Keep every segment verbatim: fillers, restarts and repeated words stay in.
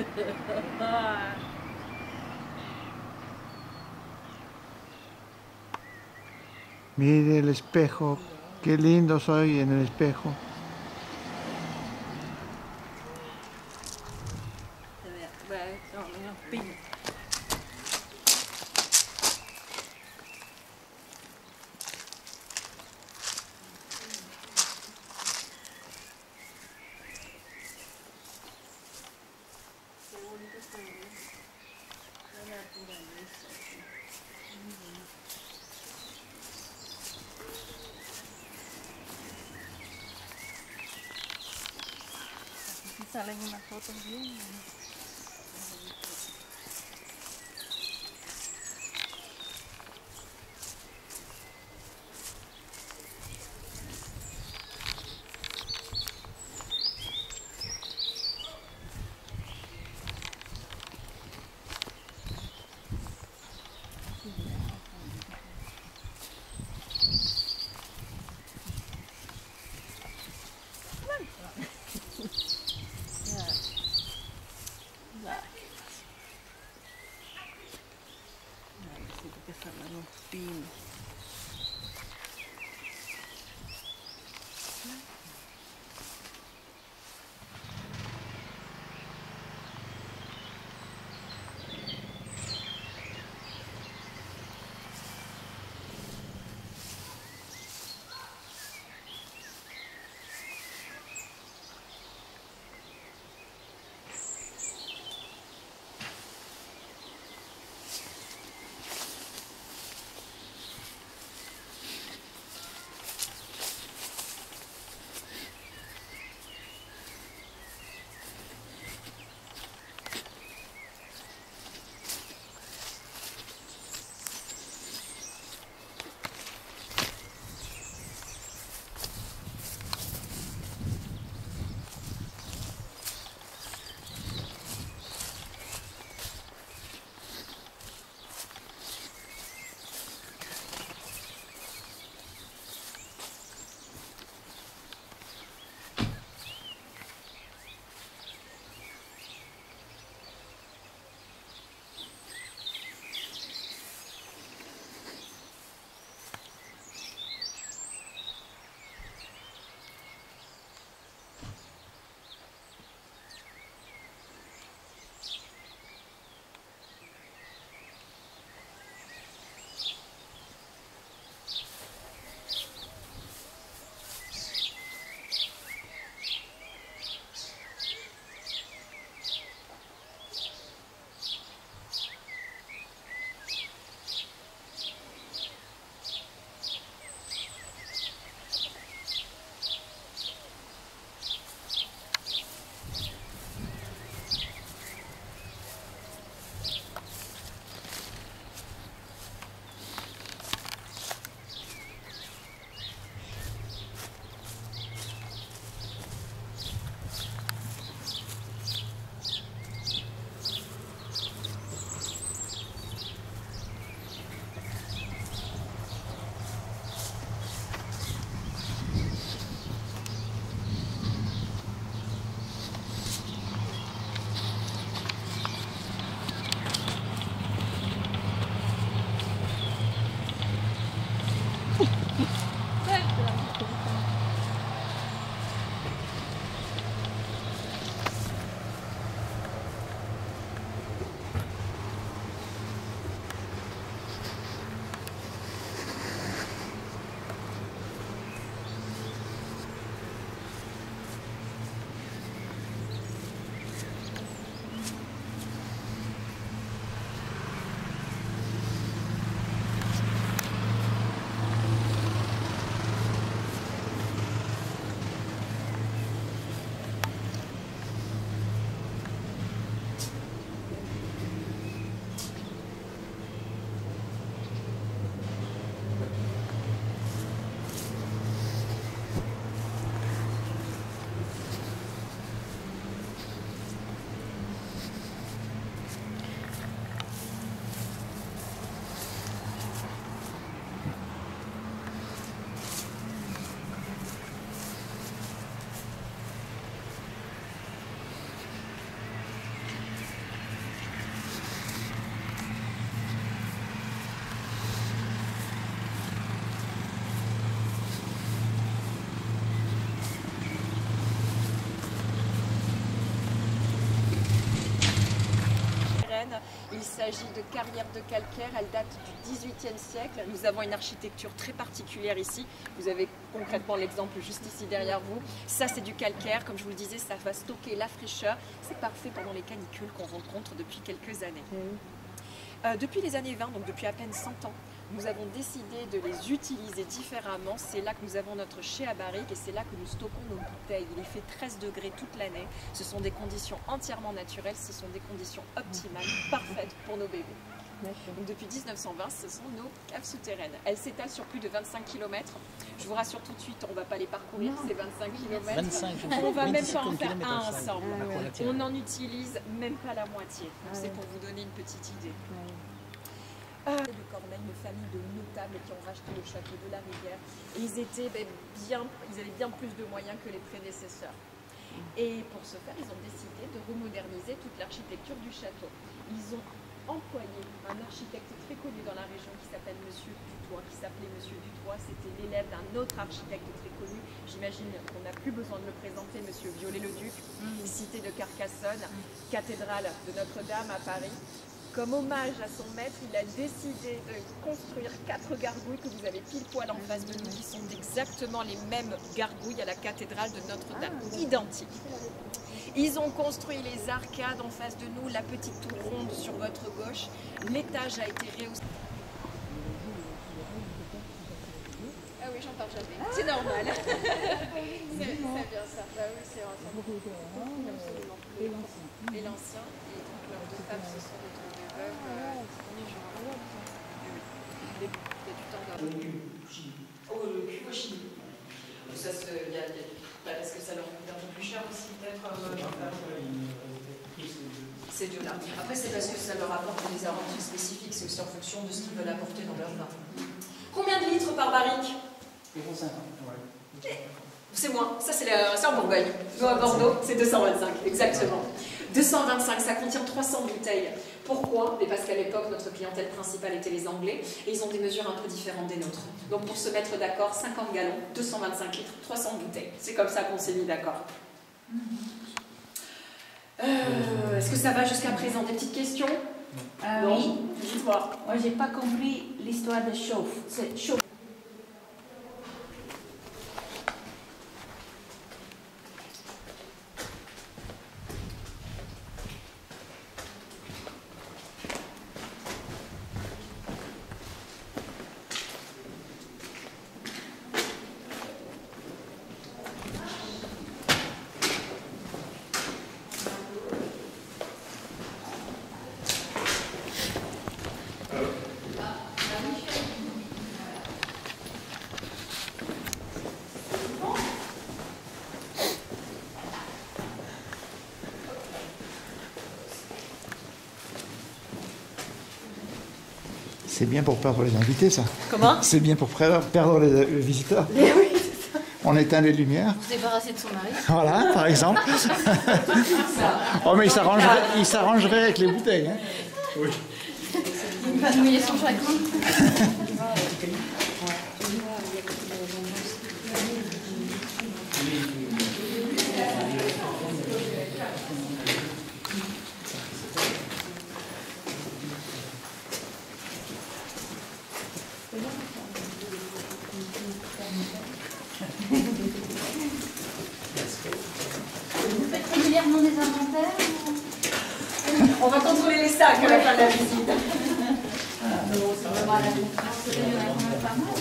Mire el espejo, qué lindo soy en el espejo. Salen unas fotos bien. Il s'agit de carrières de calcaire, elles datent du dix-huitième siècle. Nous avons une architecture très particulière ici. Vous avez concrètement l'exemple juste ici derrière vous. Ça, c'est du calcaire. Comme je vous le disais, ça va stocker la fraîcheur. C'est parfait pendant les canicules qu'on rencontre depuis quelques années. Euh, depuis les années vingt, donc depuis à peine cent ans, nous avons décidé de les utiliser différemment. C'est là que nous avons notre chai à barrique et c'est là que nous stockons nos bouteilles. Il fait treize degrés toute l'année. Ce sont des conditions entièrement naturelles. Ce sont des conditions optimales, parfaites pour nos bébés. Donc depuis mille neuf cent vingt, ce sont nos caves souterraines. Elles s'étalent sur plus de vingt-cinq kilomètres. Je vous rassure tout de suite, on ne va pas les parcourir, ces vingt-cinq kilomètres. vingt-cinq, on ne va même pas en faire un ensemble. ensemble. On n'en utilise même pas la moitié. C'est pour vous donner une petite idée. Euh, de Cormeilles, une famille de notables qui ont racheté le château de la Rivière. Et ils, étaient, ben, bien, ils avaient bien plus de moyens que les prédécesseurs. Et pour ce faire, ils ont décidé de remoderniser toute l'architecture du château. Ils ont employé un architecte très connu dans la région qui s'appelle Monsieur Dutoit, qui s'appelait Monsieur Dutoit. C'était l'élève d'un autre architecte très connu. J'imagine qu'on n'a plus besoin de le présenter, Monsieur Viollet-le-Duc, mmh. cité de Carcassonne, mmh. cathédrale de Notre-Dame à Paris. Comme hommage à son maître, il a décidé de construire quatre gargouilles que vous avez pile poil en face de nous, qui sont exactement les mêmes gargouilles à la cathédrale de Notre-Dame, identiques. Ils ont construit les arcades en face de nous, la petite tour ronde sur votre gauche. L'étage a été rehaussé. Ah oui, j'en parle jamais. C'est normal. C'est bien ça. Bah oui, c'est absolument. Et l'ancien. Et donc leurs deux femmes, ce sont des tombes de veuves. Il y a du temps d'or. Oh, le cul aussi. Ça se... Il y a... Parce que ça leur coûte un peu plus cher aussi, peut-être. Ces deux-là. Après, c'est parce que ça leur apporte des arômes spécifiques, c'est aussi en fonction de ce qu'ils veulent apporter dans leur vin. Combien de litres par barrique? zéro virgule cinquante. C'est moins, ça c'est en Bourgogne. Nous à Bordeaux, c'est deux cent vingt-cinq, exactement. deux cent vingt-cinq, ça contient trois cents bouteilles. Pourquoi? Parce qu'à l'époque, notre clientèle principale était les Anglais et ils ont des mesures un peu différentes des nôtres. Donc pour se mettre d'accord, cinquante gallons, deux cent vingt-cinq litres, trois cents bouteilles. C'est comme ça qu'on s'est mis d'accord. Euh, Est-ce que ça va jusqu'à présent? Des petites questions? euh, Non. Oui. Dites-moi. Moi, j'ai pas compris l'histoire de chauffe. C'est chauffe. C'est bien pour perdre les invités, ça. Comment? C'est bien pour perdre les, les visiteurs. Mais oui, c'est ça. On éteint les lumières. Vous débarrasser de son mari. Voilà, par exemple. Oh, mais il s'arrangerait, il s'arrangerait avec les bouteilles. Hein. Oui. Il va mouiller son chagrin. Vous faites régulièrement des inventaires ou... On va contrôler les sacs à la fin de la visite. Voilà, c'est pas mal.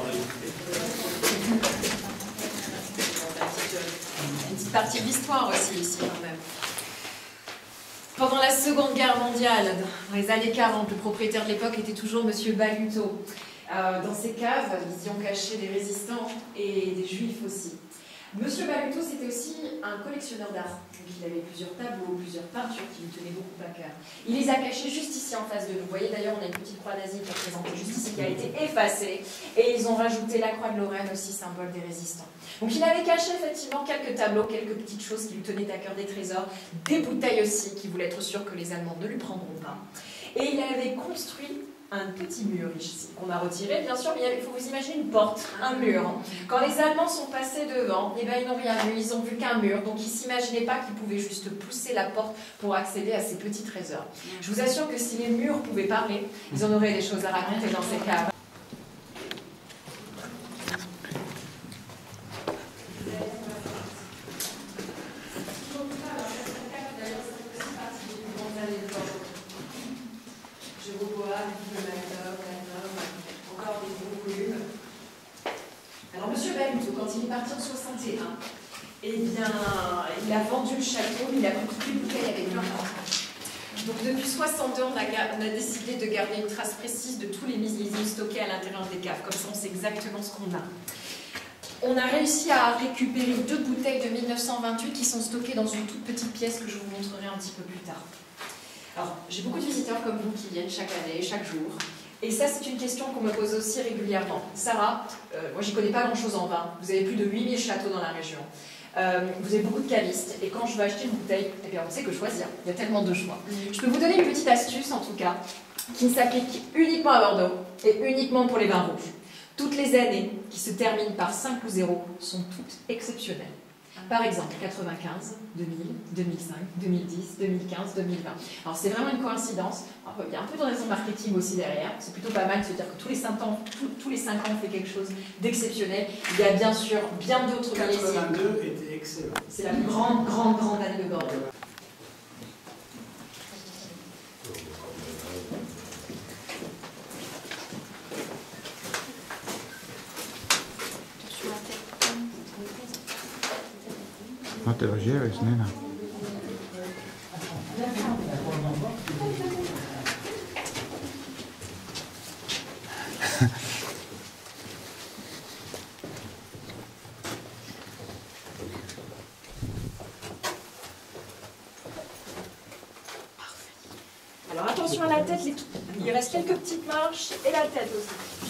Une petite partie de l'histoire aussi ici quand même. Pendant la Seconde Guerre mondiale, dans les années quarante, le propriétaire de l'époque était toujours Monsieur Baluto. Euh, dans ses caves, ils y ont caché des résistants et des juifs aussi. Monsieur Baluto, c'était aussi un collectionneur d'art. Donc il avait plusieurs tableaux, plusieurs peintures qui lui tenaient beaucoup à cœur. Il les a cachés juste ici en face de nous. Vous voyez d'ailleurs, on a une petite croix d'Asie qui est représentée juste ici, qui a été effacée. Et ils ont rajouté la croix de Lorraine aussi, symbole des résistants. Donc il avait caché effectivement quelques tableaux, quelques petites choses qui lui tenaient à cœur, des trésors, des bouteilles aussi, qui voulaient être sûr que les Allemands ne lui prendront pas. Et il avait construit un petit mur ici, qu'on a retiré, bien sûr, mais il faut vous imaginer une porte, un mur. Quand les Allemands sont passés devant, eh ben, ils n'ont rien vu, ils ont vu qu'un mur, donc ils ne s'imaginaient pas qu'ils pouvaient juste pousser la porte pour accéder à ces petits trésors. Je vous assure que si les murs pouvaient parler, ils en auraient des choses à raconter dans ces caves. Je revois le Magnum, encore des gros volumes. Alors, M. Baluto, quand il est parti en soixante et un, eh bien, il a vendu le château, mais il a pris toutes les bouteilles avec vingt ans. Donc, depuis soixante-deux, on a, on a décidé de garder une trace précise de tous les millésimes stockés à l'intérieur des caves. Comme ça, on sait exactement ce qu'on a. On a réussi à récupérer deux bouteilles de mille neuf cent vingt-huit qui sont stockées dans une toute petite pièce que je vous montrerai un petit peu plus tard. Alors, j'ai beaucoup de visiteurs comme vous qui viennent chaque année, chaque jour. Et ça, c'est une question qu'on me pose aussi régulièrement. Sarah, euh, moi, j'y connais pas grand-chose en vin. Vous avez plus de huit mille châteaux dans la région. Euh, vous avez beaucoup de cavistes. Et quand je veux acheter une bouteille, eh bien, on sait que choisir. Il y a tellement de choix. Je peux vous donner une petite astuce, en tout cas, qui ne s'applique uniquement à Bordeaux et uniquement pour les vins rouges. Toutes les années qui se terminent par cinq ou zéro sont toutes exceptionnelles. Par exemple, quatre-vingt-quinze, deux mille, deux mille cinq, deux mille dix, deux mille quinze, deux mille vingt. Alors c'est vraiment une coïncidence. Alors, il y a un peu de raison marketing aussi derrière. C'est plutôt pas mal de se dire que tous les cinq ans, tous, tous les cinq ans on fait quelque chose d'exceptionnel. Il y a bien sûr bien d'autres millésimes. quatre-vingt-deux était excellent. C'est la plus grande, grande, grande année de Bordeaux. No te lo lleves, nena. Alors attention à la tête, les... il reste quelques petites marches et la tête aussi.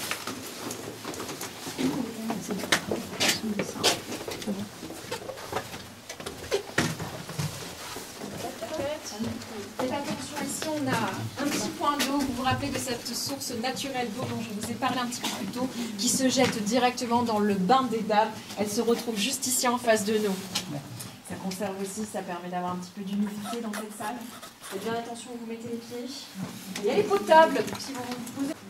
Faites attention, ici on a un petit point d'eau. Vous vous rappelez de cette source naturelle d'eau dont je vous ai parlé un petit peu plus tôt, qui se jette directement dans le bain des dames. Elle se retrouve juste ici en face de nous. Ça conserve aussi, ça permet d'avoir un petit peu d'humidité dans cette salle. Faites bien attention où vous mettez les pieds. Et elle est potable, donc si vous vous posez...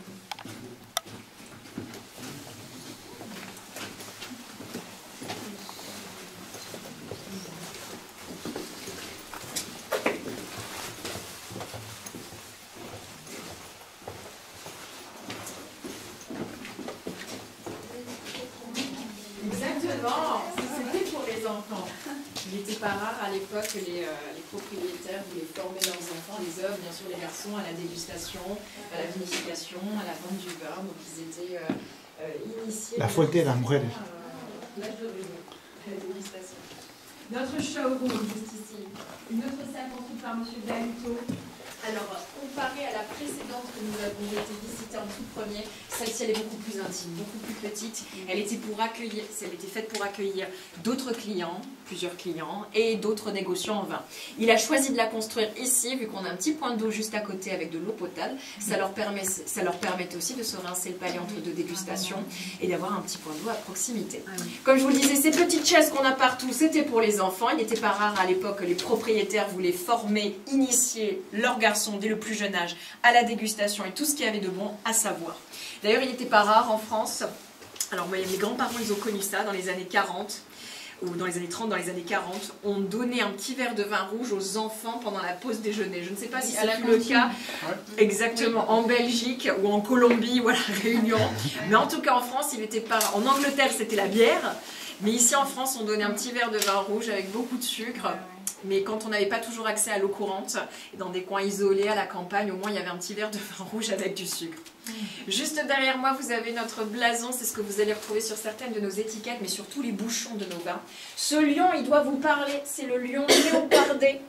Exactement, c'était pour les enfants. Il n'était pas rare à l'époque que les, euh, les propriétaires voulaient former leurs enfants, les hommes, bien sûr les garçons, à la dégustation, à la vinification, à la vente du vin. Donc ils étaient euh, euh, initiés. La fuente de las mujeres. Euh, l'âge de raison, la dégustation. Notre showroom, juste ici. Une autre salle construite par M. Baluto. Alors, comparée à la précédente que nous avons été visiter en tout premier, celle-ci elle est beaucoup plus intime, beaucoup plus petite. Elle était pour accueillir, elle était faite pour accueillir d'autres clients, plusieurs clients et d'autres négociants en vin. Il a choisi de la construire ici, vu qu'on a un petit point d'eau juste à côté avec de l'eau potable. Ça leur permet, ça leur permettait aussi de se rincer le palais entre deux dégustations et d'avoir un petit point d'eau à proximité. Comme je vous le disais, ces petites chaises qu'on a partout, c'était pour les enfants. Il n'était pas rare à l'époque que les propriétaires voulaient former, initier leurs garçons dès le plus jeune âge à la dégustation et tout ce qu'il y avait de bon à savoir. D'ailleurs, il n'était pas rare en France, alors mes grands-parents ils ont connu ça dans les années quarante, ou dans les années trente, dans les années quarante, on donnait un petit verre de vin rouge aux enfants pendant la pause déjeuner. Je ne sais pas si c'est le cas exactement en Belgique ou en Colombie ou à la Réunion, mais en tout cas en France, il n'était pas... En Angleterre, c'était la bière, mais ici en France, on donnait un petit verre de vin rouge avec beaucoup de sucre. Mais quand on n'avait pas toujours accès à l'eau courante, et dans des coins isolés, à la campagne, au moins il y avait un petit verre de vin rouge avec du sucre. Mmh. Juste derrière moi, vous avez notre blason, c'est ce que vous allez retrouver sur certaines de nos étiquettes, mais surtout les bouchons de nos vins. Ce lion, il doit vous parler, c'est le lion léopardé,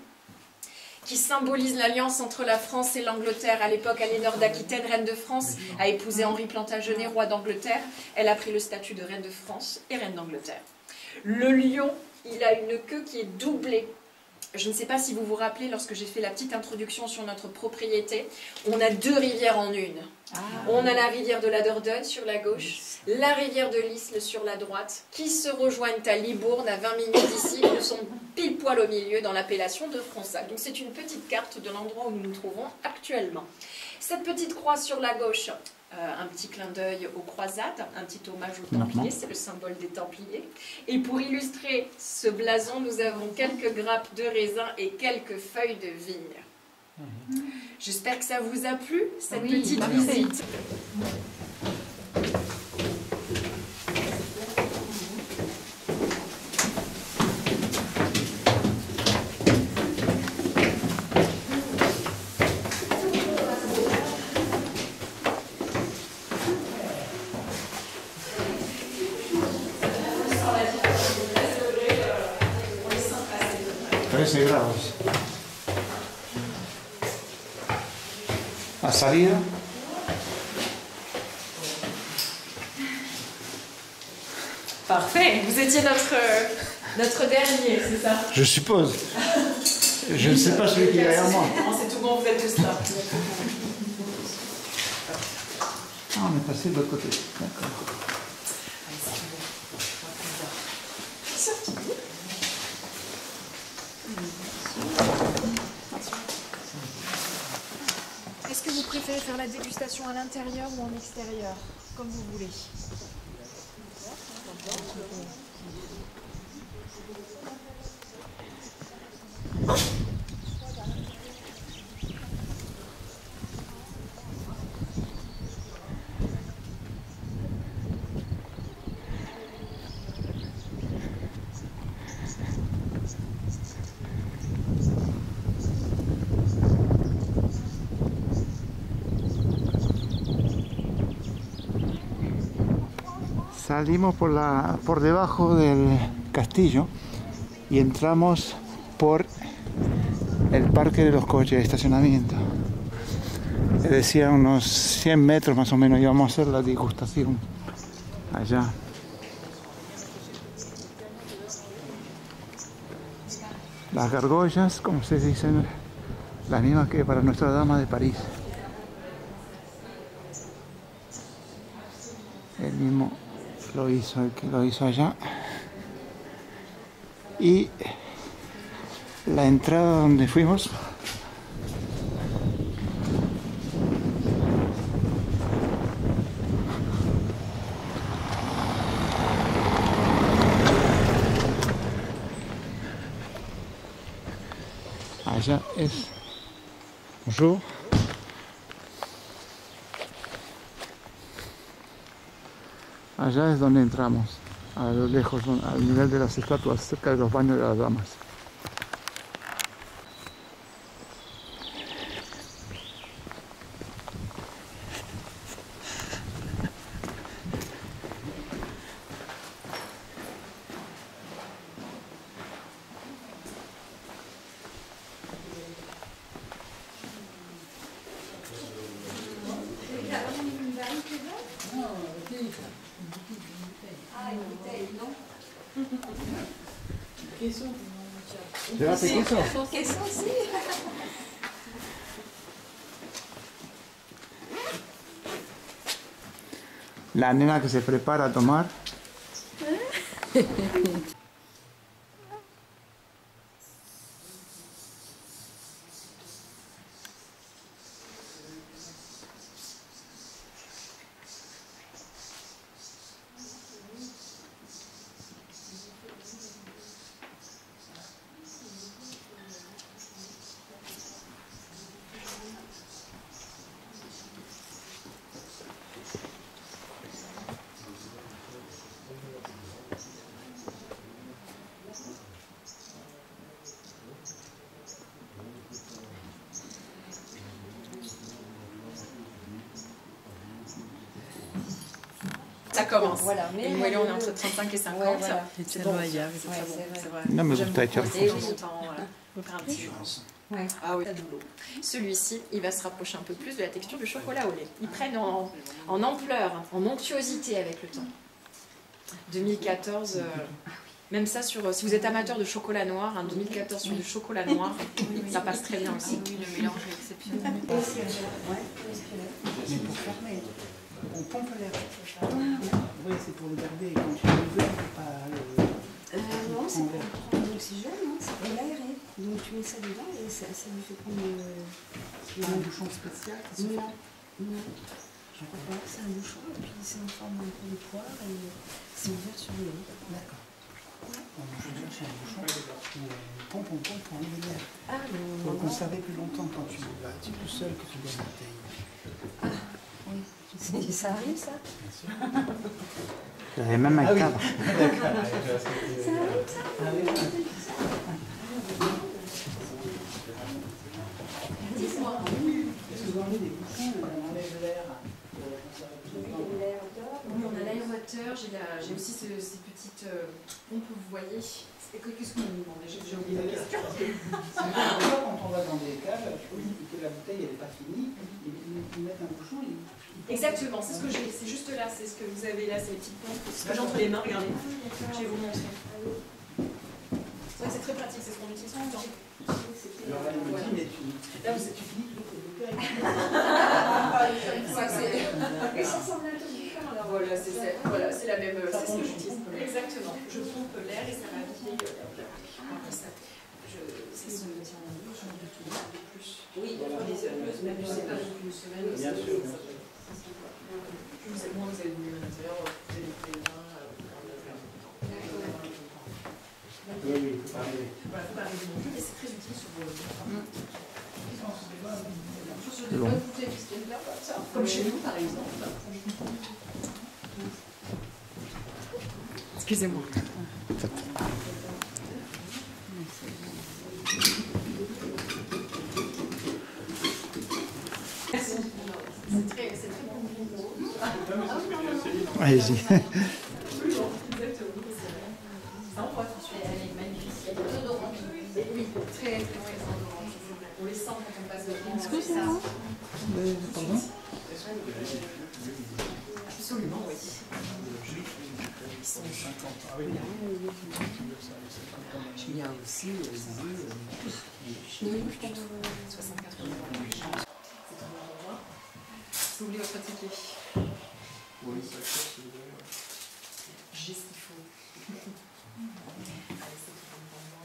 qui symbolise l'alliance entre la France et l'Angleterre. À l'époque, Aliénor d'Aquitaine, reine de France, a épousé Henri Plantagenet, roi d'Angleterre. Elle a pris le statut de reine de France et reine d'Angleterre. Le lion, il a une queue qui est doublée. Je ne sais pas si vous vous rappelez, lorsque j'ai fait la petite introduction sur notre propriété, on a deux rivières en une. Ah. On a la rivière de la Dordogne sur la gauche, la rivière de l'Isle sur la droite, qui se rejoignent à Libourne, à vingt minutes d'ici, et nous sommes pile poil au milieu dans l'appellation de Fronsac. Donc c'est une petite carte de l'endroit où nous nous trouvons actuellement. Cette petite croix sur la gauche, euh, un petit clin d'œil aux croisades, un petit hommage aux Templiers, c'est le symbole des Templiers. Et pour illustrer ce blason, nous avons quelques grappes de raisin et quelques feuilles de vigne. Mmh. J'espère que ça vous a plu, cette oui, petite visite. trece grados. ¿Ha salido? Parfait. Vous étiez notre, notre dernier, c'est ça? Je suppose. Je ne sais pas celui qui est derrière moi. C'est tout bon, vous êtes tous là. Ah, on est passé de l'autre côté. D'accord. Est-ce que vous préférez faire la dégustation à l'intérieur ou en extérieur? Comme vous voulez. Salimos por, la, por debajo del castillo y entramos por el parque de los coches de estacionamiento. Es decir, a unos cien metros más o menos íbamos a hacer la degustación allá. Las gargollas, como se dicen, las mismas que para Nuestra Dama de París. El mismo lo hizo el que lo hizo allá. Y la entrada donde fuimos allá es bonjour. Allá es donde entramos, a lo lejos, al nivel de las estatuas, cerca de los baños de las damas. Llévate queso. Queso, sí. La nena que se prepara a tomar. Ça commence. Voilà, mais et voyons, on est entre trente-cinq et cinquante. Ouais, voilà. C'est bon. C'est bon, c'est vrai. Non, mais vous êtes un petit ouais. Ah oui. Celui-ci, il va se rapprocher un peu plus de la texture du chocolat au lait. Ils prennent en, en ampleur, en onctuosité avec le temps. deux mille quatorze, euh, Même ça, sur, si vous êtes amateur de chocolat noir, un deux mille quatorze sur du chocolat noir, ça passe très bien aussi. Oui, le mélange est exceptionnel. Ouais. Mais pour fermer, on pompe l'air. Oui, c'est pour le garder quand tu le veux, pas le... Euh, non, c'est pour prendre l'oxygène, hein, c'est pour l'aérer. Donc tu mets ça dedans et ça, ça lui fait prendre le... Il y a un bouchon spécial qui se fait. Non, non. Je crois pas. C'est un bouchon et puis c'est en forme un peu de poire et c'est ouvert sur le haut. D'accord. On va chercher un bouchon, on pompe, on pompe pour enlever l'air. Ah, non, Pour non. conserver plus longtemps quand tu vas tu es tout seul que tu bois la bouteille. Ah, oui. C'est- Ça arrive, ça J'avais même un Ah oui. cadre. Ça arrive, ça Ah oui, voilà. Dis-moi. Est-ce que vous enlevez des bouchons, on enlève l'air pour conserver plus longtemps? L'air dehors. Oui, on a l'aéromoteur, j'ai la- j'ai aussi ce- ces petites euh, pompes, vous voyez. Et que- Qu'est-ce qu'on nous demande? J'ai j'ai oublié la question. C'est parfois quand on va dans des caves et que la bouteille elle n'est pas finie, ils, ils mettent un bouchon et ils... Exactement, c'est ce que j'ai, c'est juste là, c'est ce que vous avez là, ces petites pompes. Ce que j'ai entre les mains, regardez. Je vais vous montrer. C'est vrai que c'est très pratique, c'est ce qu'on utilise tout le temps. Alors là, il me dit, mais tu, Là, vous- tu finis que le bouteille. Ça, c'est- Et ça semble un peu différent, alors. Voilà, c'est c'est- voilà, c'est la même, c'est ce que j'utilise. Exactement. Je pompe l'air et ça va vider l'air. Après ça, je, c'est ce que tient en bouche, du tout, de plus. Oui, il y a des plus, même je sais pas depuis une semaine. Bien sûr. Plus vous êtes moins, vous avez voulu à l'intérieur, vous avez pris les mains. Oui, oui, il faut pas arriver. Voilà, faut pas arriver non plus, mais c'est très utile sur vos. Sur des Long. bonnes bouteilles qui se tiennent bien comme ça, comme chez nous par exemple. Excusez-moi. Merci. C'est très, c'est très bon. Allez-y. Exactement. Ça envoie tout de suite. Elle est magnifique. Elle est odorante. Oui, très très odorante. On les sent quand on passe devant. Est-ce que c'est ça? Euh, pardon? Absolument, oui. Il y a aussi euh, soixante-quatre euros. C'est un endroit. Si vous voulez votre ticket. Oui, ça coûte, c'est vrai. J'ai ce qu'il faut. Allez, c'est tout pour moi.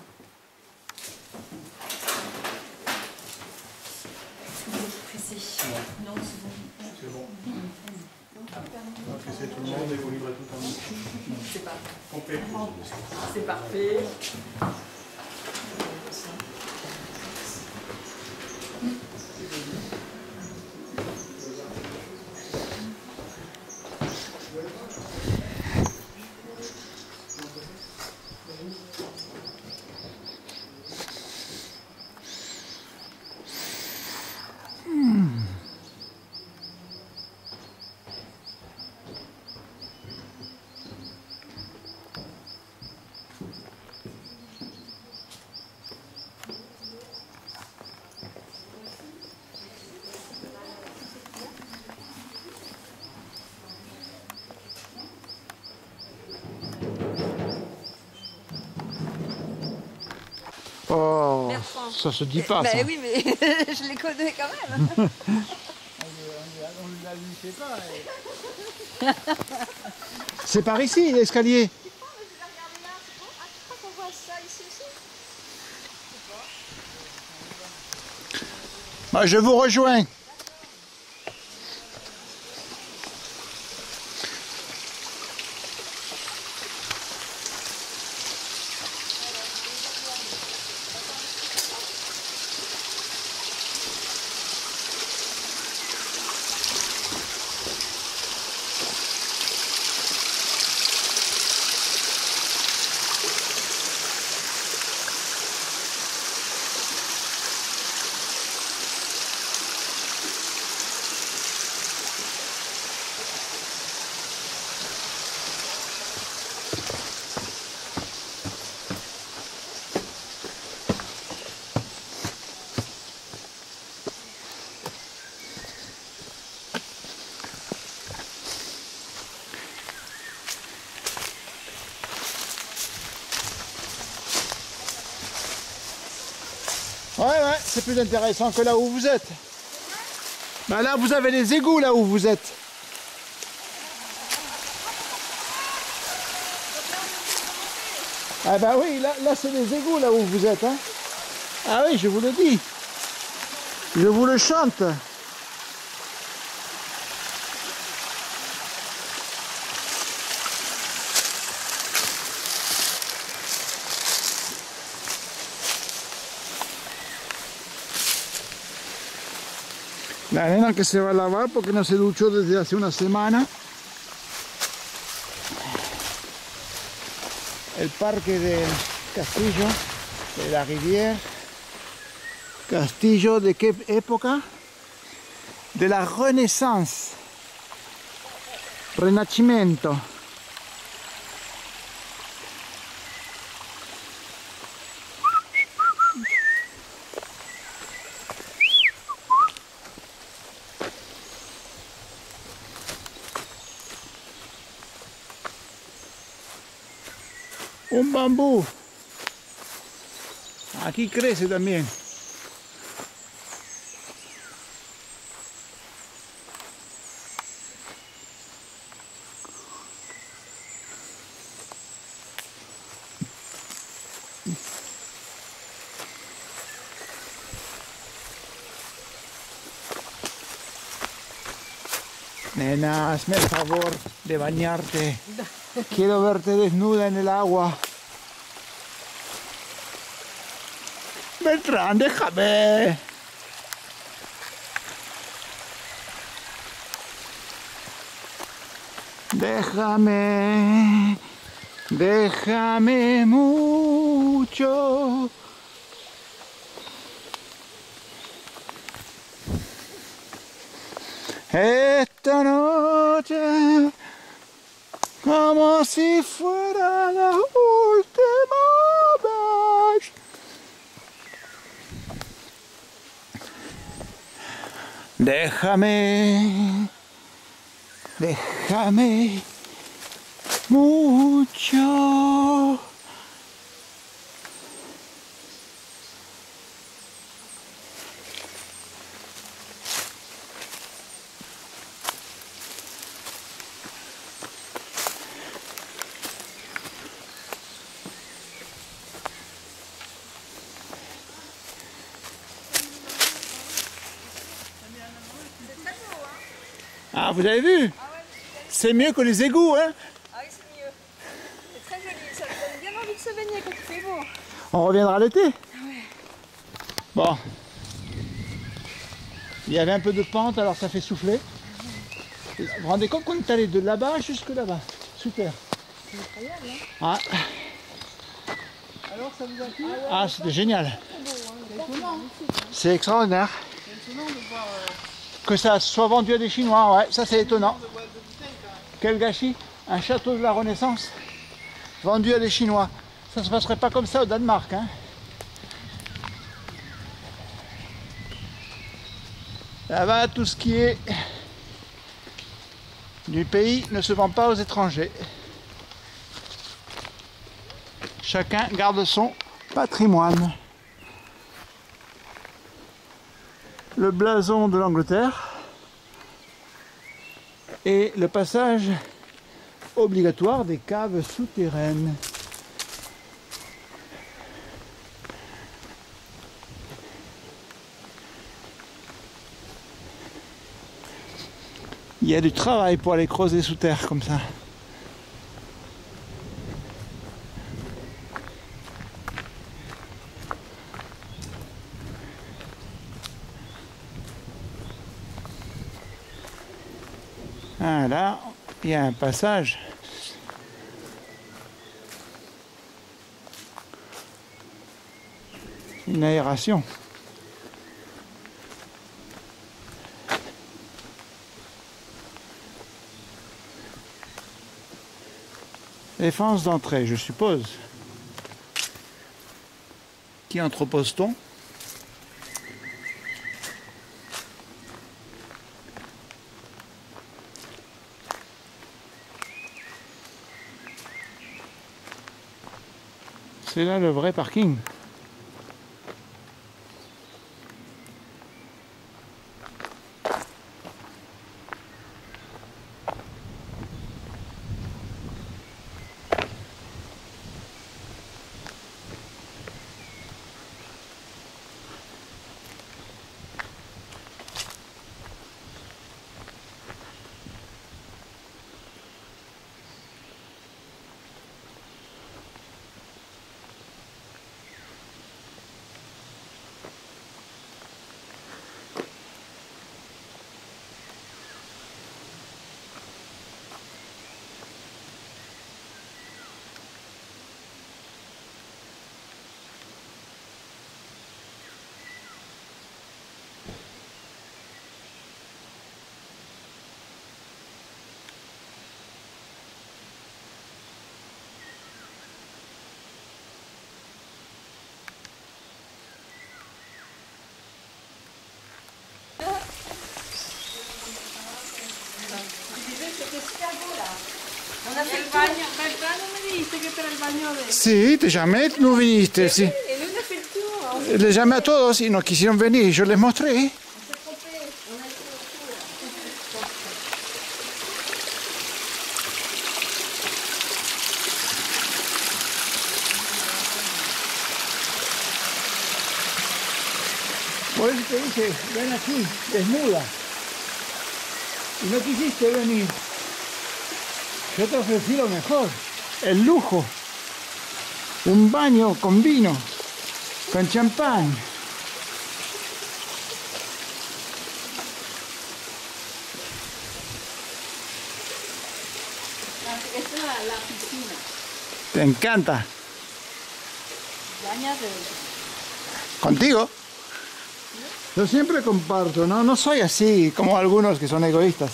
Est-ce que vous êtes pressé? Non, c'est bon. C'est bon. On va presser tout le monde et vous livrez tout en même. C'est parfait. Complet. C'est parfait. Oh, Bertrand. ça se dit pas, Bah ça. oui, mais je les connais quand même. on ne la lui fait pas. C'est par ici, l'escalier. Bah, je vous rejoins. Ouais, ouais, c'est plus intéressant que là où vous êtes. Bah là, vous avez les égouts là où vous êtes. Ah bah oui, là, là c'est les égouts là où vous êtes. Hein. Ah oui, je vous le dis. Je vous le chante. La nena que se va a lavar porque no se duchó desde hace una semana. El parque del castillo de la Rivière. Castillo de qué época? De la Renaissance. Renacimiento. Un bambú. Aquí crece también. Nena, hazme el favor de bañarte. Quiero verte desnuda en el agua. Beltrán, déjame. Déjame. Déjame mucho. Esta noche, como si fuera la última vez. Déjame, déjame mucho. Ah, vous avez vu? C'est mieux que les égouts, hein? Ah oui, c'est mieux. C'est très joli, ça me donne bien envie de se baigner quand il fait beau. On reviendra l'été? Ouais. Bon. Il y avait un peu de pente, alors ça fait souffler. Vous vous rendez compte qu'on est allé de là-bas jusque là-bas? Super. C'est incroyable, hein? Ah, Alors, ça vous a plu? ah c'était génial. C'est étonnant. C'est extraordinaire. C'est étonnant de voir... euh, Que ça soit vendu à des Chinois, ouais, ça c'est étonnant. de voir de bouteilles, quand même. Quel gâchis. Un château de la Renaissance vendu à des Chinois. Ça ne se passerait pas comme ça au Danemark, hein. Là-bas, tout ce qui est du pays ne se vend pas aux étrangers. Chacun garde son patrimoine. Le blason de l'Angleterre et le passage obligatoire des caves souterraines. Il y a du travail pour aller creuser sous terre comme ça. Ah, là, il y a un passage. Une aération. Défense d'entrée, je suppose. Qui entrepose-t-on? C'est là le vrai parking. Sí, te llamé, no viniste, sí. Les llamé a todos y no quisieron venir, yo les mostré. Por eso te dije, ven aquí, desnuda. Y no quisiste venir. Yo te ofrecí lo mejor, el lujo. Un baño con vino, con champán. Esta es la, la piscina. Te encanta. Bañas de... ¿Contigo? Yo siempre comparto, ¿no? No soy así como algunos que son egoístas.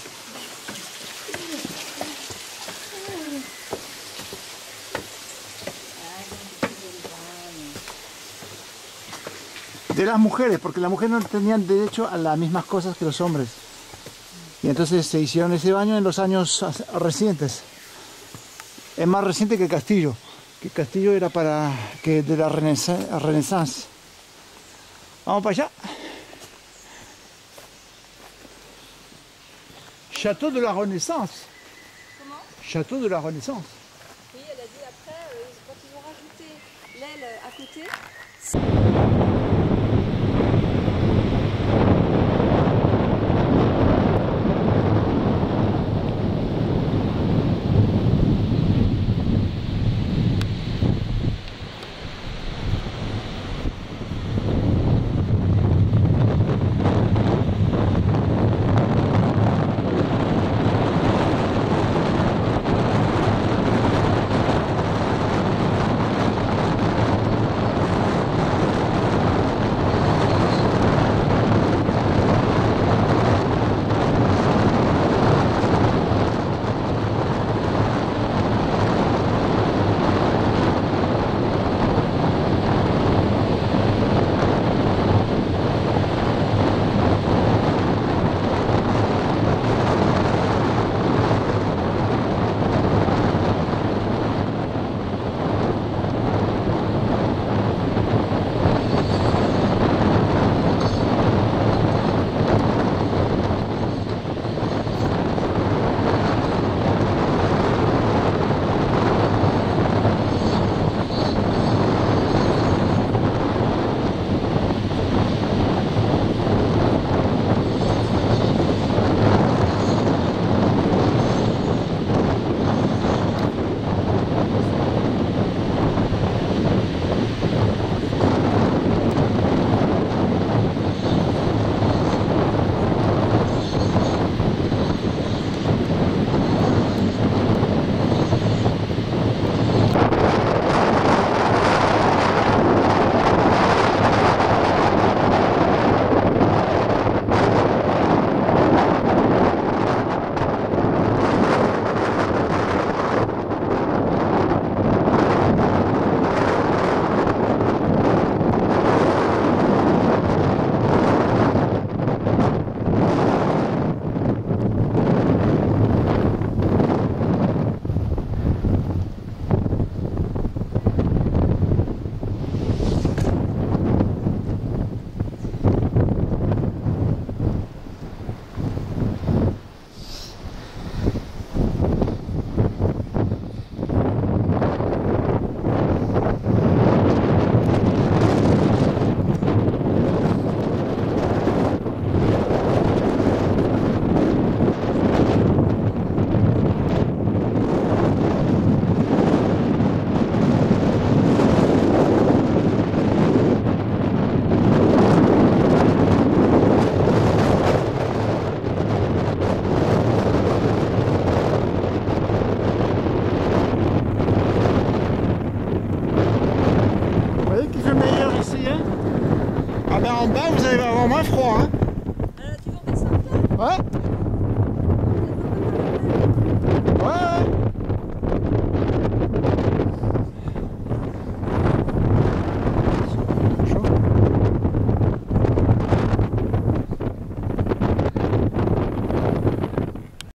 De las mujeres, porque las mujeres no tenían derecho a las mismas cosas que los hombres. Y entonces se hicieron ese baño en los años recientes. Es más reciente que el castillo. Que el castillo era para que de la Renaissance. Vamos para allá. Château de la Renaissance. Comment? Château de la Renaissance. Oui, elle a dit après, euh, quand ils ont rajouté l'aile à côté. en bas, vous allez avoir moins froid. Hein. Euh, tu veux mettre ça en place ? Ouais. Ouais, ouais.